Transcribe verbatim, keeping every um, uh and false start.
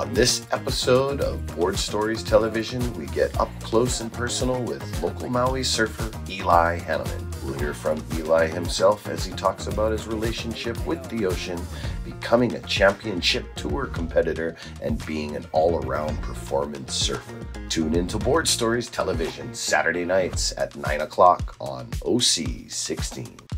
On this episode of Board Stories Television, we get up close and personal with local Maui surfer Eli Hanneman. We'll hear from Eli himself as he talks about his relationship with the ocean, becoming a championship tour competitor, and being an all-around performance surfer. Tune into Board Stories Television Saturday nights at nine o'clock on O C sixteen.